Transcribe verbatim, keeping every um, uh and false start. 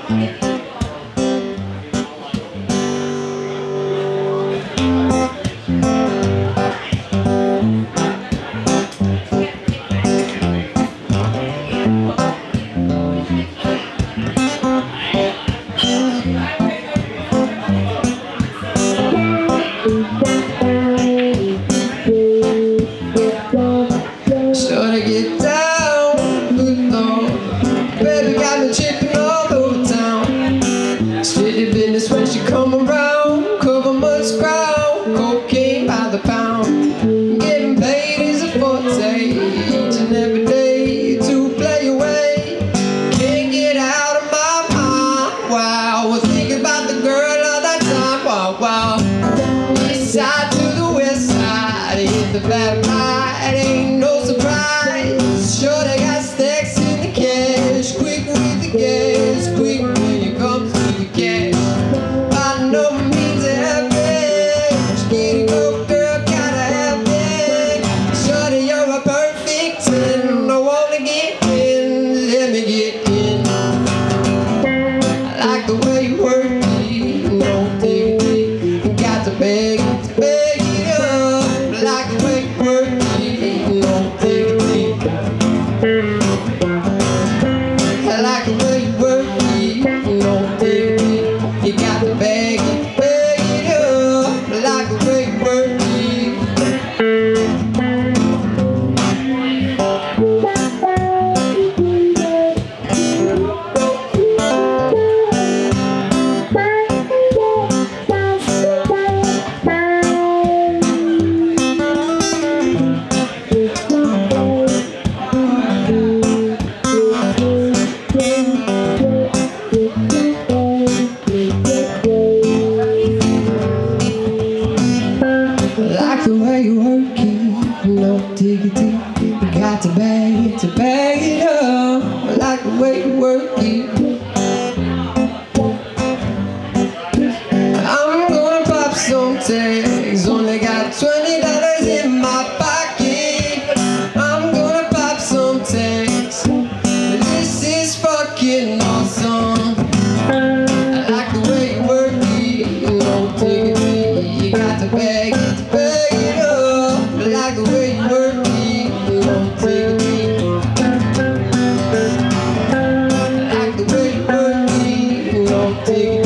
Should I get down? No. Baby got me tripping all over town. Steady business when she come around. Cover much ground. Cocaine by the pound. Getting paid is a forte. Each and every day to play away. Can't get out of my mind. Wow, was thinking about the girl all that time. Wow, wow. East side to the west side. Hit the bad ride. Ain't no surprise. Sure they got stacks in the cash. Quick with the gas. Quick when you come to the cash. By no means average. Get it go, girl, gotta have it. Sure that you're a perfect ten. I wanna get in. Let me get in. I like the way you work it. No diggity. Got to beg it, to beg it up. I like the way you work it. No diggity. I like the way you work it, no diggity. You got to bag it, bag it up. I like the way you work like the way you work it, no diggity. You got to bag it, to bag it up. I like the way you work it. I'm gonna pop some tags. Only got twenty dollars in my pocket. I'm gonna pop some tags. This is fucking awesome. I like the way you work it, no diggity. You got to bag it, to bag it up. I like the way you work it, no diggity. I like the way you work it, no diggity.